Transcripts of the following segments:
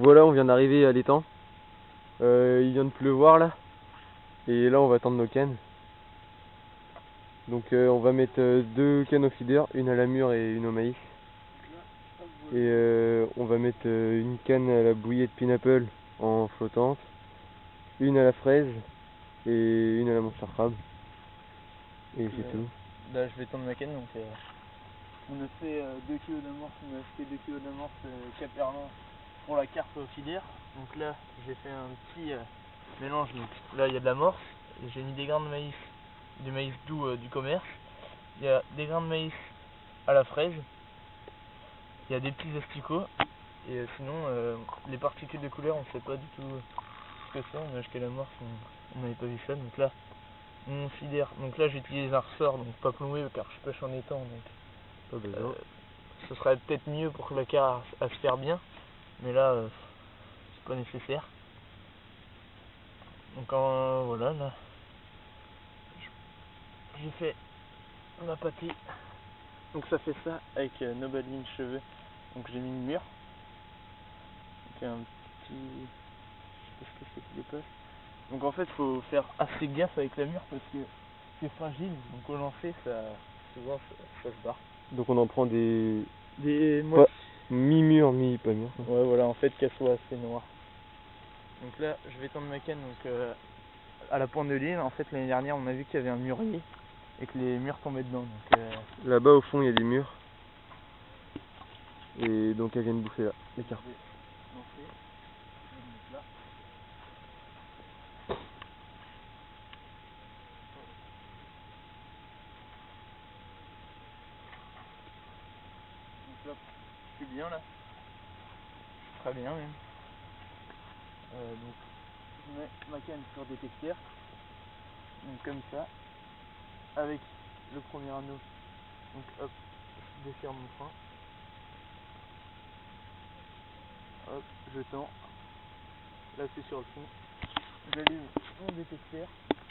voilà, on vient d'arriver à l'étang. Il vient de pleuvoir là. Et là on va tendre nos cannes. Donc on va mettre 2 cannes au feeder, une à la mûre et une au maïs. Et on va mettre une canne à la bouillie de pineapple en flottante, une à la fraise et une à la monster crab. Et c'est tout. Là je vais tendre ma canne, donc on a fait 2 kg d'amorce, on a acheté 2 kg d'amorce Caperlan pour la carpe auxiliaire. Donc là j'ai fait un petit mélange, donc là il y a de l'amorce, j'ai mis des grains de maïs, du maïs doux du commerce, il y a des grains de maïs à la fraise, il y a des petits asticots, et sinon les particules de couleur on sait pas du tout ce que c'est, on a acheté l'amorce, on n'avait pas vu ça, donc là mon feeder, donc là j'utilise un ressort, donc pas plombé car je pêche en étang, donc Pas besoin. ce serait peut-être mieux pour que le car à se faire bien, mais là c'est pas nécessaire. Donc voilà, là j'ai fait ma pâtée, donc ça fait ça avec nos balines cheveux, donc j'ai mis une mûre, donc un petit, je sais pas ce que c'est qui dépasse, donc en fait faut faire assez gaffe avec la mûre parce que c'est fragile, donc au lancer ça souvent ça se barre. Donc on en prend des Moi, mi-mûr, mi-pas mûr. ouais voilà, en fait qu'elle soit assez noire. Donc là je vais tendre ma canne donc à la pointe de l'île. En fait l'année dernière on a vu qu'il y avait un mûrier et que les mûres tombaient dedans. Donc là-bas au fond il y a des mûres. Et donc elles viennent bouffer là, les carpes. Donc là, je suis bien là. Très bien même. Donc je mets ma canne sur détecteur. Donc comme ça. Avec le premier anneau. Donc hop, je déchire mon frein. Hop, je tends. Là c'est sur le fond. J'allume mon détecteur.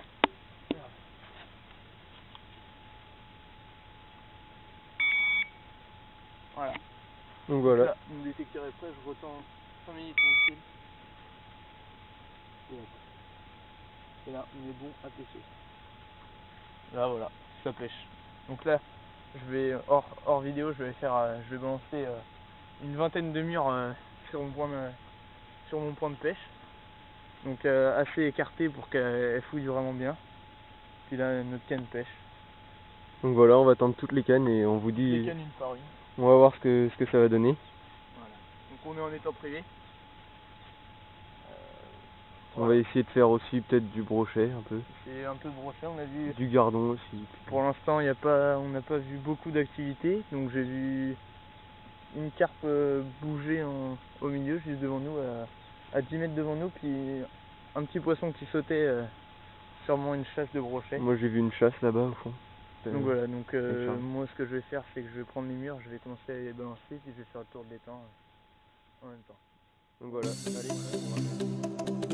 Voilà. Donc voilà. Là, mon détecteur est prêt, je retends 5 minutes mon fil. Et là, on est bon à pêcher. Là, voilà, ça pêche. Donc là, je vais hors vidéo, je vais balancer une vingtaine de mûres sur mon point de pêche. Donc assez écarté pour qu'elle fouille vraiment bien. Puis là, notre canne pêche. Donc voilà, on va tendre toutes les cannes et on vous dit. Les cannes une par une. On va voir ce que ça va donner. Voilà. Donc on est en étang privé. On va essayer de faire aussi peut-être du brochet un peu. C'est un peu de brochet, on a vu. Du gardon aussi. Pour l'instant, on n'a pas vu beaucoup d'activités. Donc j'ai vu une carpe bouger au milieu, juste devant nous, à 10 mètres devant nous, puis un petit poisson qui sautait, sûrement une chasse de brochet. Moi j'ai vu une chasse là-bas au fond. Donc voilà, donc moi ce que je vais faire, c'est que je vais prendre les mûres, je vais commencer à les balancer, puis je vais faire le tour de l'étang en même temps. Donc voilà, allez.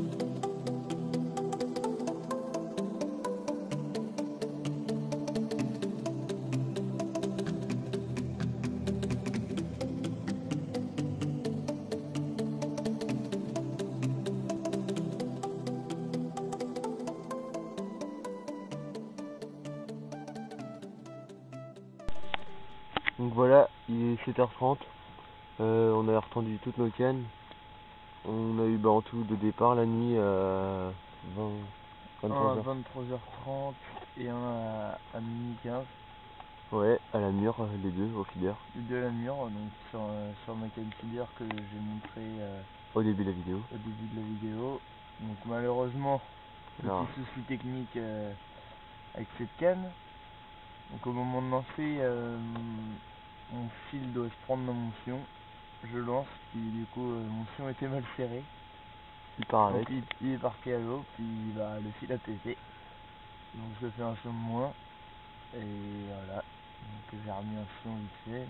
Donc voilà, il est 7h30, on a retendu toutes nos cannes. On a eu en tout de départ la nuit à 23h. 23h30 et un à minuit 15. Ouais, à la mûre, les deux au feeder. Les deux à la mûre, donc sur ma canne feeder que j'ai montré au début de la vidéo. Donc malheureusement, petit souci technique avec cette canne. Donc au moment de lancer, mon fil doit se prendre dans mon fion. Je lance, puis du coup mon fion était mal serré. Il part avec. Donc il est parti à l'eau, puis le fil a pété. Donc ça fait un fion de moins. Et voilà. Donc j'ai remis un fion vite fait.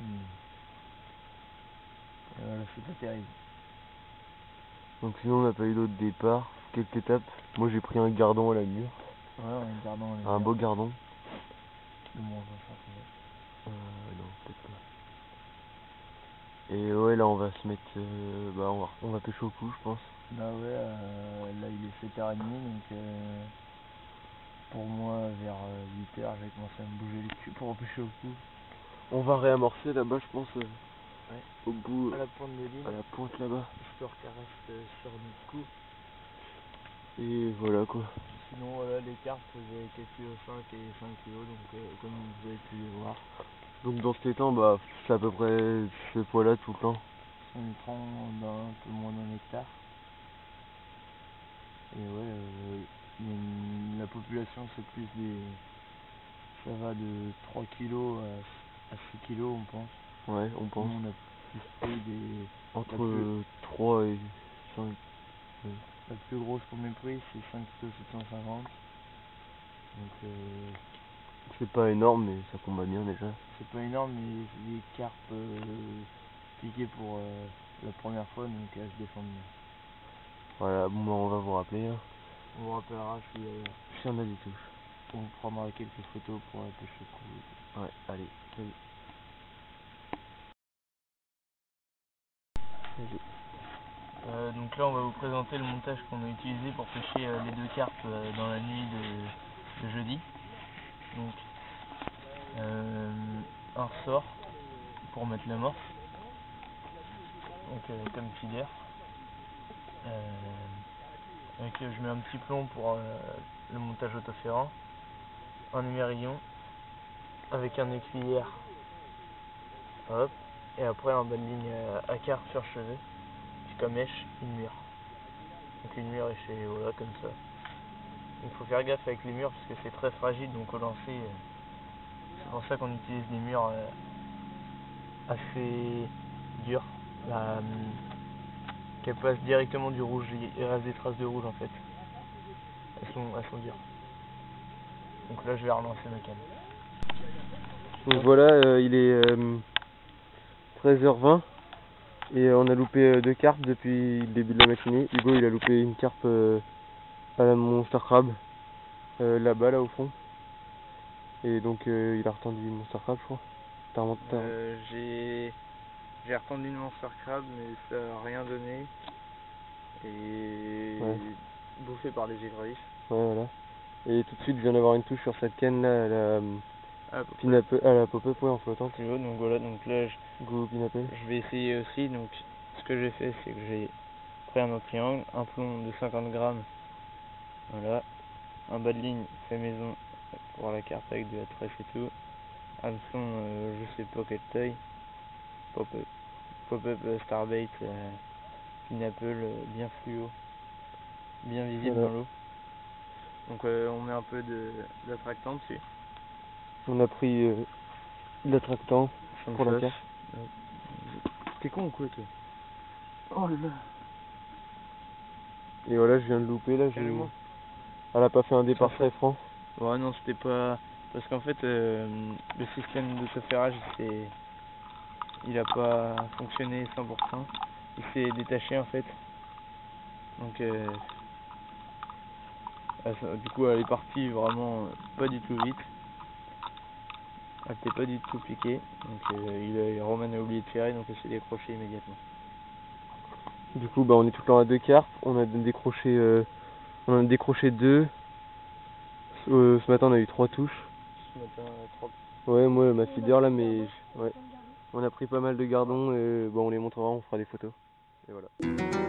Et voilà, c'est pas terrible. Donc sinon on n'a pas eu d'autre départ. Quelques étapes. Moi j'ai pris un gardon à la mûre. Ouais, un gardon à la mûre. Un beau gardon. De moins 20 cm. Non, peut-être pas. Et ouais, là on va se mettre, bah on va pêcher au coup, je pense. Bah ouais, là il est 7h30, donc pour moi vers 8h je vais commencer à me bouger les culs pour pêcher au coup. On va réamorcer là-bas, je pense, Ouais. au bout, À la pointe de l'île, à la pointe là-bas. histoire qu'elle reste sur notre coup. Et voilà quoi. Sinon voilà, les cartes faisaient 4,5 kg et 5 kg, donc comme vous avez pu les voir. Donc dans cet étang, bah c'est à peu près ce poids-là tout le temps. On prend un peu moins d'un hectare. Et ouais, la population c'est plus des... Ça va de 3 kg à 6 kg on pense. Ouais, on pense. Nous on a plus pris des... Entre 3 et 5. La plus grosse qu'on ait pris c'est 5 kg 750. Donc C'est pas énorme, mais ça combat bien déjà. c'est pas énorme, mais c'est des carpes piquées pour la première fois, donc elles se défendent bien. Voilà, bon bah on va vous rappeler. Hein. On vous rappellera si Si on a des touches. on prendra quelques photos pour la pêche au coup. Ouais, allez, salut. Donc là on va vous présenter le montage qu'on a utilisé pour pêcher les deux carpes dans la nuit de jeudi. Donc un ressort pour mettre l'amorce, donc comme filaire. Je mets un petit plomb pour le montage autoférant, un émerillon avec un écuyère, hop, et après un bas de ligne à quart surchevé, puis comme mèche une mûre. Donc une mûre échée, voilà comme ça. Il faut faire gaffe avec les mûres parce que c'est très fragile, donc au lancer, c'est pour ça qu'on utilise des mûres assez dures, qu'elles passent directement du rouge, il reste des traces de rouge en fait. Elles sont dures. Donc là je vais relancer ma canne. Donc voilà, il est 13h20 et on a loupé 2 carpes depuis le début de la matinée. Hugo il a loupé une carpe à la Monster Crab, là-bas, là au fond. Et donc il a retendu une Monster Crab, je crois. J'ai retendu une Monster Crab, mais ça n'a rien donné. Et ouais. Bouffé par les égrailles. Ouais, voilà. Et tout de suite, je viens d'avoir une touche sur cette canne là, à la pop-up, ouais, en flottante. Donc voilà, donc là Go Pineapple. je vais essayer aussi. Donc ce que j'ai fait, c'est que j'ai pris un autre triangle, un plomb de 50 grammes, voilà, un bas de ligne fait maison pour la carpe avec de la trèfle et tout, hameçon je sais pas quelle taille, pop-up starbait Pineapple bien fluo, bien visible voilà. dans l'eau. Donc on met un peu d'attractant dessus. On a pris de l'attractant pour la carpe. T'es con ou quoi toi? Oh là là. Et voilà, je viens de louper là. Elle a pas fait un départ très franc. Ouais, non, c'était pas. Parce qu'en fait, le système d'autoferrage, il a pas fonctionné 100%. Il s'est détaché en fait. Donc, du coup, elle est partie vraiment pas du tout vite. Elle était pas du tout piquée. Donc, Roman a oublié de ferrer, donc elle s'est décrochée immédiatement. Du coup, bah, on est tout le temps à 2 carpes. On a décroché 2. Ce matin, on a eu 3 touches. Ce matin, 3. Ouais, moi, ma feeder là, mais ouais. On a pris pas mal de gardons et bon, on les montrera, on fera des photos. Et voilà.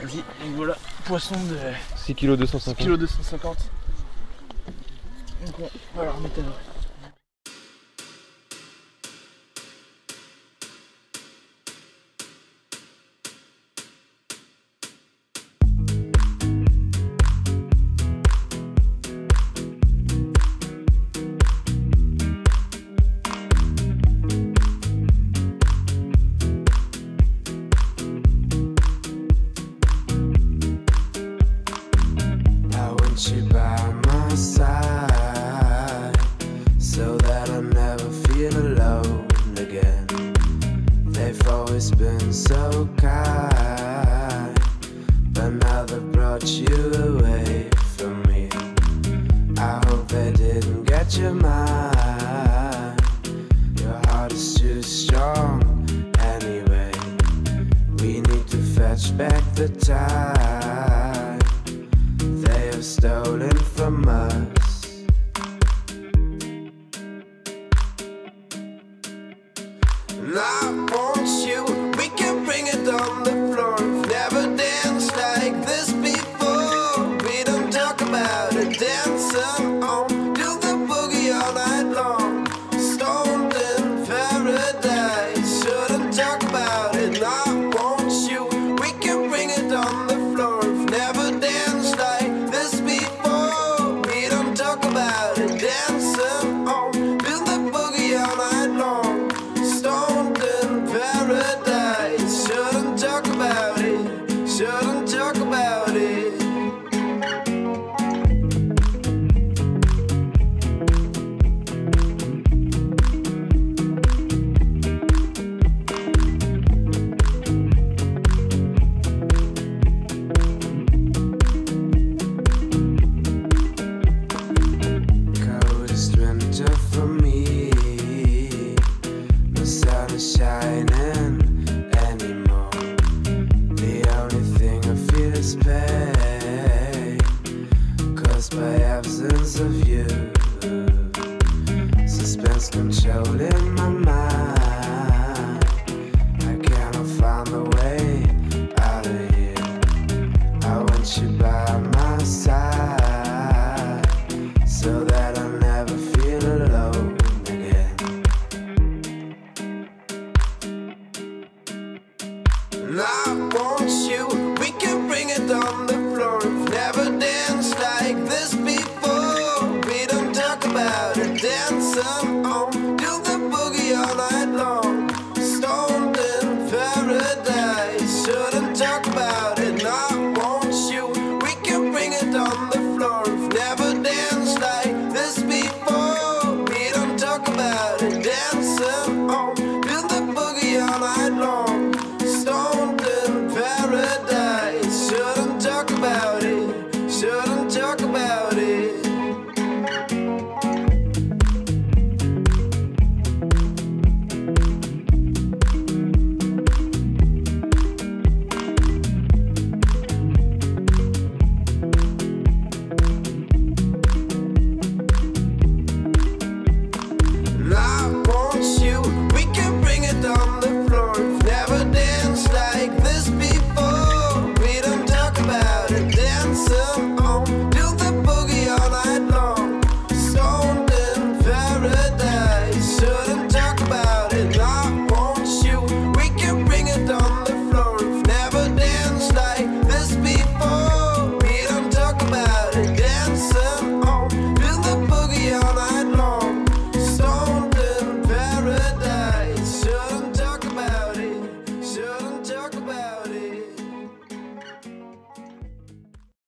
Vas-y, donc voilà, poisson de 6 kg 250. 6 kg 250. Donc on va la remettre à l'eau. You by my side, so that I never feel alone again. They've always been so kind, but now they've brought you away from me. I hope they didn't get your mind. Your heart is too strong anyway. We need to fetch back the time they have stolen from us. And I want you, we can bring it on the floor. We've never danced like this before. We don't talk about it, dancing on, do the boogie all night long. Stoned in paradise, shouldn't talk about it. And I want you, we can bring it on the floor. We've never danced like this before. We don't talk about it, dancing on, do the boogie all night long. Stoned in paradise, shouldn't talk about it, shouldn't talk about it. Coldest winter for me, no sun is shining anymore. The only thing I feel is pain, caused by absence of you. Suspense controlling my mind. I cannot find a way out of here. I want you by my side, so that I never feel alone again. And I want you, we can bring it on the floor. We've never danced like this before. We don't talk about it.